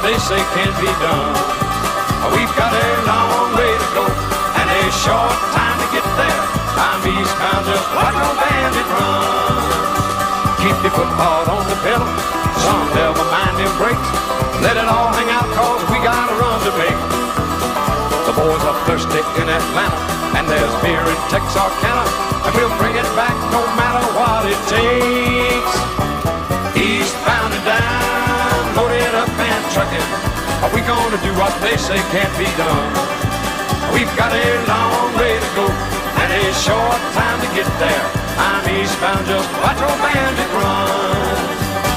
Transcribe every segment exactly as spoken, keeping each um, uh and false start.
they say can't be done. We've got a long way to go and a short time to get there. I'm eastbound, just watch no bandit run. Keep your foot hard on the pedal, son, never mind them brakes. Let it all hang out, cause we got a run to make. The boys are thirsty in Atlanta, and there's beer in Texarkana, and we'll bring it back no matter what it takes. Eastbound and down, loaded up and trucking. Are we gonna do what they say can't be done? We've got a long way to go and a short time to get there. I'm eastbound, just watch old bandit run.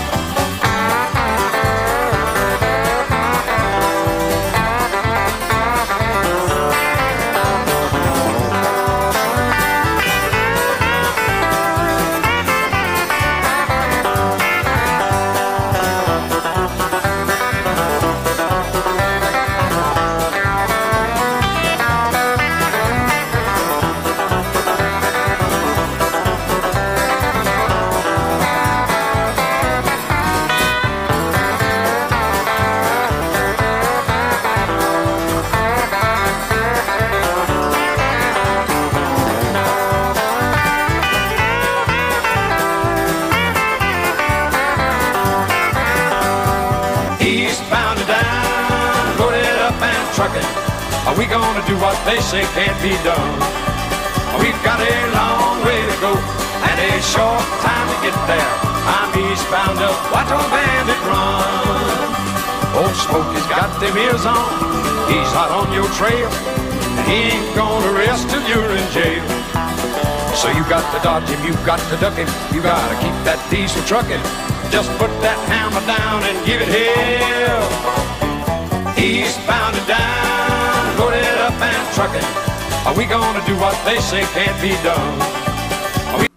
Eastbound and down, loaded up and trucking. Are we gonna do what they say can't be done? We've got a long way to go and a short time to get there. I'm eastbound, just watch old bandit run. Old Smokey's got them ears on, he's hot on your trail, and he ain't gonna rest till you're in jail. So you got to dodge him, you got to duck him, you gotta keep that diesel trucking. Just put that hammer down and give it hell. Eastbound and down, loaded up and trucking. Are we gonna do what they say can't be done? Are we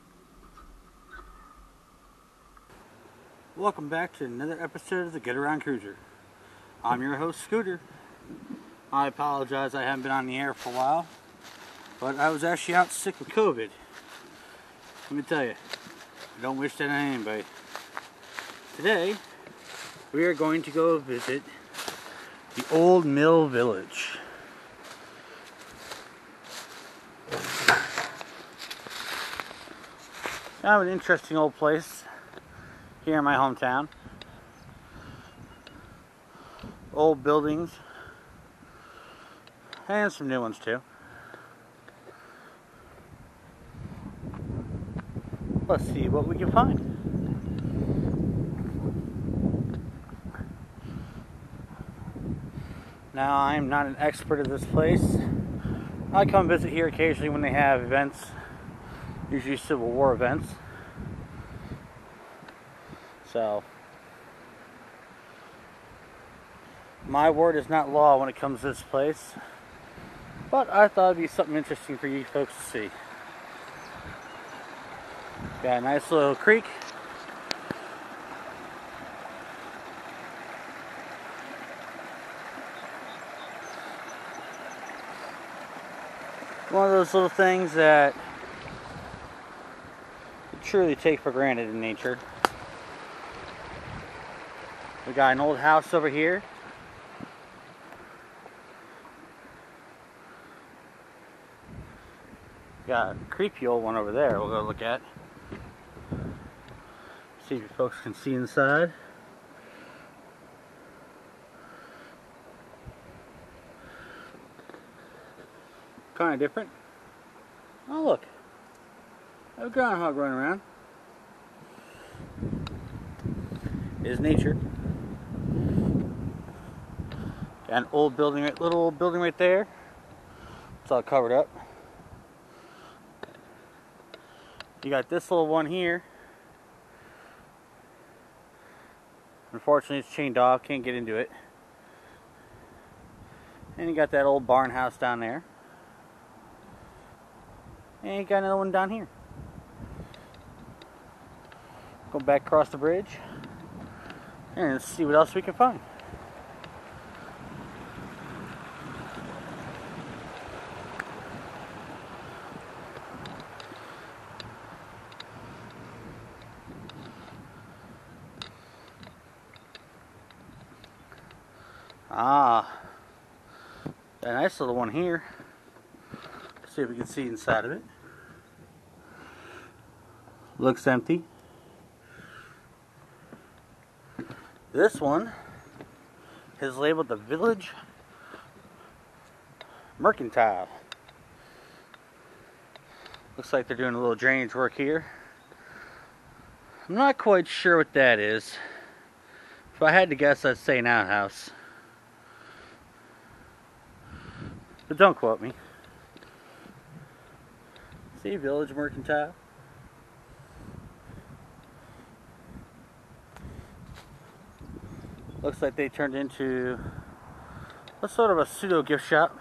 Welcome back to another episode of the Get Around Cruiser. I'm your host, Scooter. I apologize I haven't been on the air for a while, but I was actually out sick with COVID. Let me tell you, I don't wish that on anybody. Today, we are going to go visit the Old Mill Village. Kind of an interesting old place here in my hometown. Old buildings, and some new ones too. Let's see what we can find. Now, I'm not an expert at this place. I come visit here occasionally when they have events, usually Civil War events. So, my word is not law when it comes to this place, but I thought it'd be something interesting for you folks to see. Got a nice little creek. One of those little things that you truly take for granted in nature. We got an old house over here. Got a creepy old one over there we'll go look at. See if you folks can see inside. Kind of different. Oh look, I have a groundhog running around. It is nature. Got an old building, right, little old building right there. It's all covered up. You got this little one here. Unfortunately, it's chained off. Can't get into it. And you got that old barn house down there. And you got another one down here. Go back across the bridge and see what else we can find. Ah, a nice little one here. See if we can see inside of it. Looks empty. This one is labeled the Village Mercantile. Looks like they're doing a little drainage work here. I'm not quite sure what that is. If I had to guess, I'd say an outhouse. But don't quote me. See, Village Mercantile. Looks like they turned into a sort of a pseudo gift shop.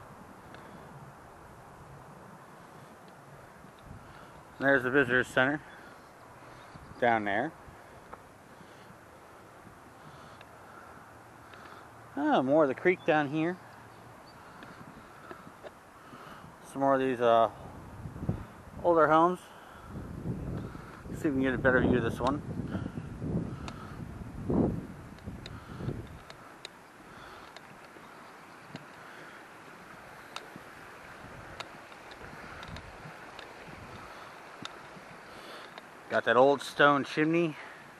And there's the visitor center down there. Oh, more of the creek down here. Some more of these uh, older homes. Let's see if we can get a better view of this one. Got that old stone chimney,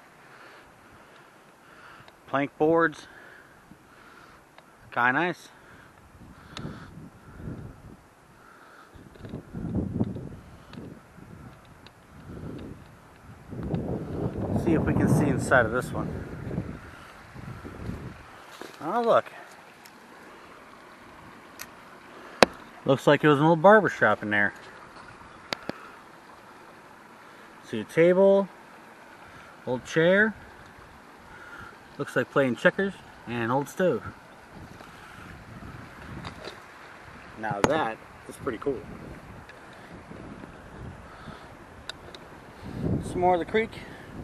plank boards, kinda nice. See if we can see inside of this one. Oh, look. Looks like it was an old barber shop in there. See a table, old chair, looks like playing checkers, and an old stove. Now that is pretty cool. Some more of the creek.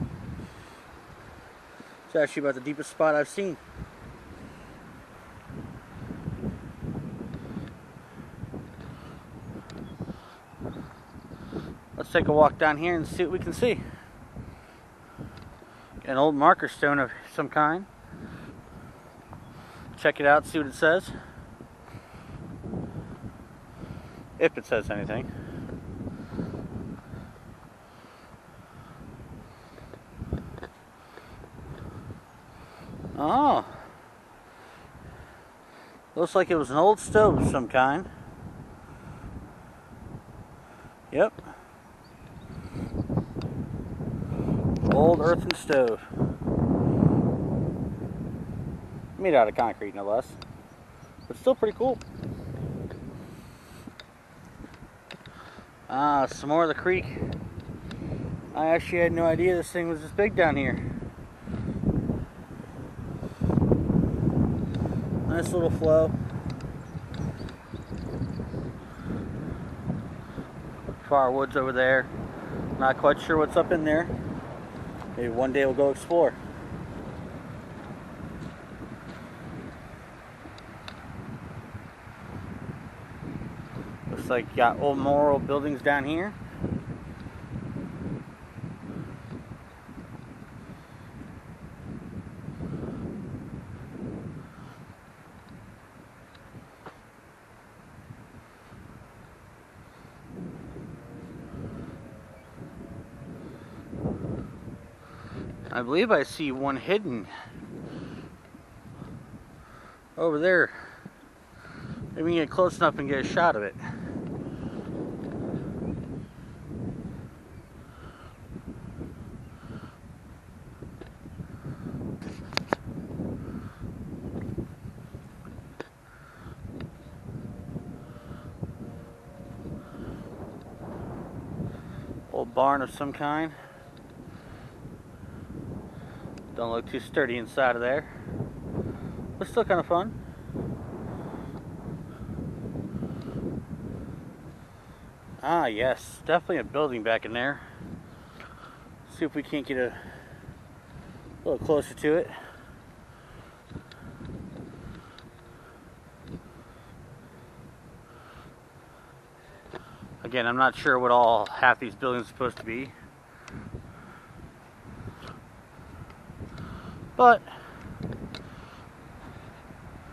It's actually about the deepest spot I've seen. Let's take a walk down here and see what we can see. An old marker stone of some kind. Check it out, see what it says. If it says anything. Oh. Looks like it was an old stove of some kind. Yep. Old earthen stove. Made out of concrete, no less. But still pretty cool. Ah, some more of the creek. I actually had no idea this thing was this big down here. Nice little flow. Far woods over there. Not quite sure what's up in there. Maybe one day we'll go explore. Looks like you got old memorial buildings down here. I believe I see one hidden over there. Maybe we can get close enough and get a shot of it. Old barn of some kind. Don't look too sturdy inside of there, but still kind of fun. Ah, yes, definitely a building back in there. See if we can't get a little closer to it. Again, I'm not sure what all half these buildings are supposed to be. But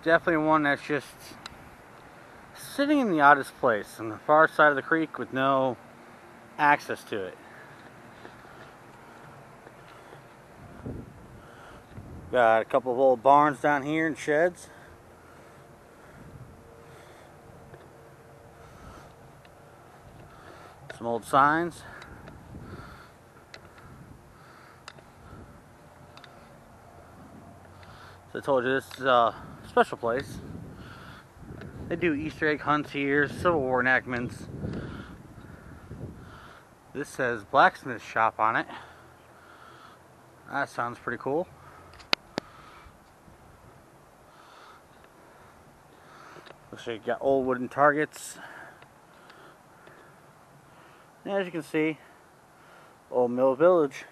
definitely one that's just sitting in the oddest place on the far side of the creek with no access to it. Got a couple of old barns down here and sheds. Some old signs. So I told you this is a special place. They do Easter egg hunts here, Civil War enactments. This says blacksmith shop on it. That sounds pretty cool. Looks like you got old wooden targets. And as you can see, Old Mill Village.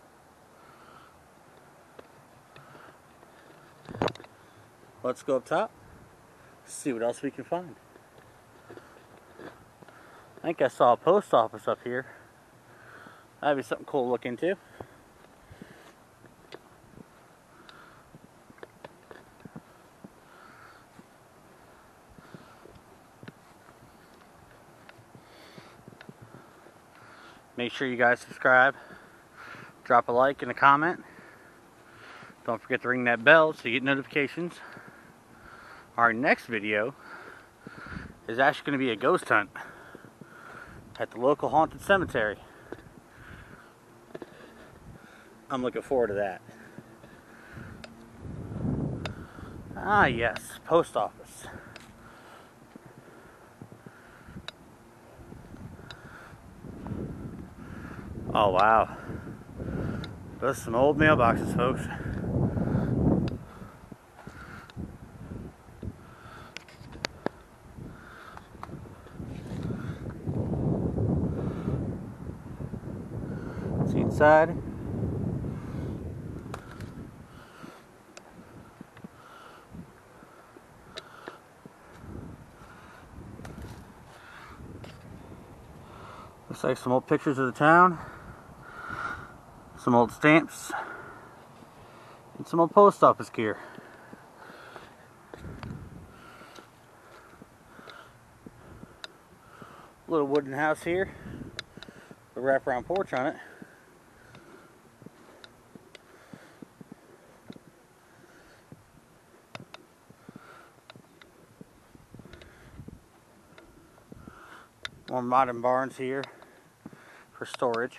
Let's go up top, see what else we can find. I think I saw a post office up here. That'd be something cool to look into. Make sure you guys subscribe, drop a like and a comment. Don't forget to ring that bell so you get notifications. Our next video is actually going to be a ghost hunt at the local haunted cemetery. I'm looking forward to that. Ah yes, post office. Oh wow. Those are some old mailboxes, folks. See inside. Looks like some old pictures of the town. Some old stamps. And some old post office gear. Little wooden house here. A wraparound porch on it. More modern barns here for storage.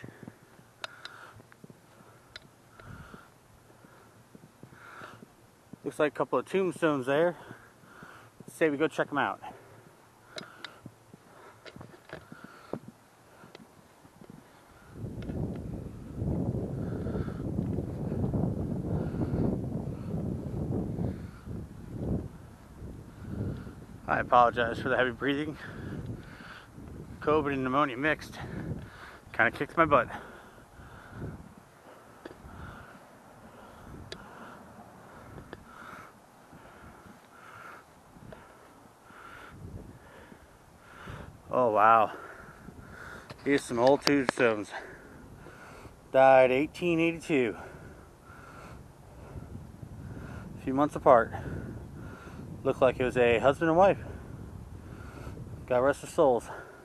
Looks like a couple of tombstones there. Let's say we go check them out. I apologize for the heavy breathing. COVID and pneumonia mixed. Kind of kicked my butt. Oh wow. Here's some old tombstones. Died eighteen eighty-two. A few months apart. Looked like it was a husband and wife. God rest their souls.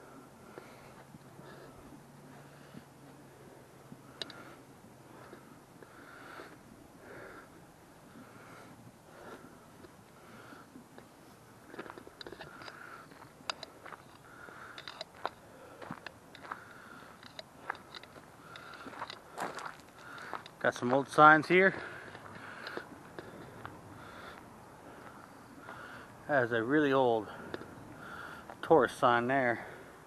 Got some old signs here. Has a really old tourist sign there.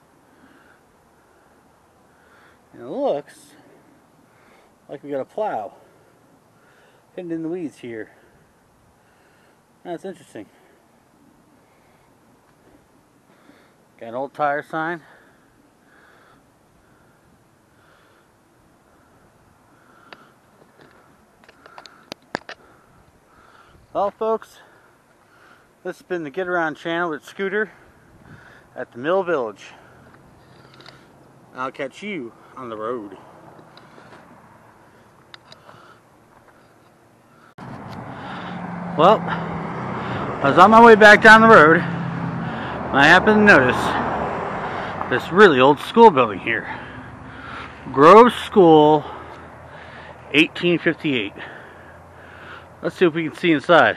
And it looks like we got a plow hidden in the weeds here. That's interesting. Got an old tire sign. Well, folks, this has been the Get Around channel with Scooter at the Mill Village. I'll catch you on the road. Well, I was on my way back down the road and I happened to notice this really old school building here. Grove School, eighteen fifty-eight. Let's see if we can see inside.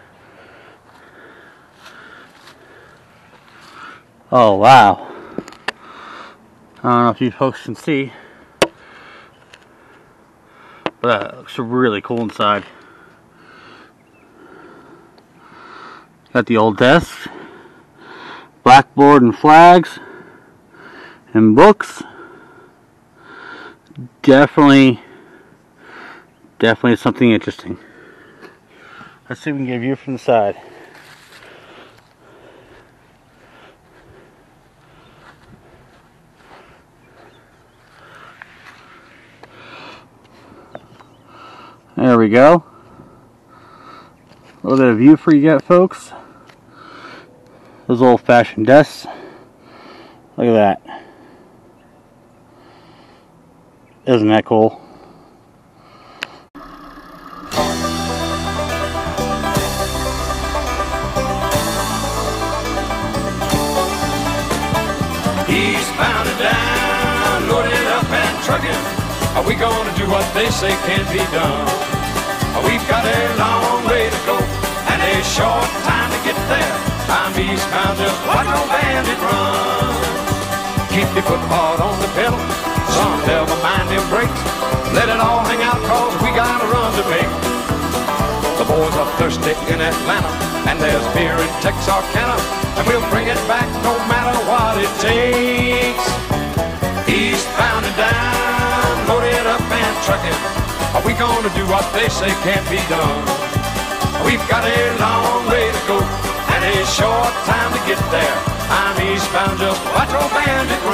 Oh wow. I don't know if you folks can see, but that looks really cool inside. Got the old desk, blackboard and flags, and books. Definitely, definitely something interesting. Let's see if we can get a view from the side. There we go. A little bit of view for you guys, folks. Those old-fashioned desks. Look at that. Isn't that cool? Eastbound and down, loaded up and trucking. Are we gonna do what they say can't be done? We've got a long way to go and a short time to get there. I'm eastbound, just watch no bandit run. Keep your foot hard on the pedal, son, never mind them brakes. Let it all hang out, cause we got a run to make. The boys are thirsty in Atlanta, and there's beer in Texarkana, and we'll bring it back no matter what it takes. Eastbound and down, loaded up and trucking. Are we gonna do what they say can't be done? We've got a long way to go and a short time to get there. I'm eastbound, just watch old bandit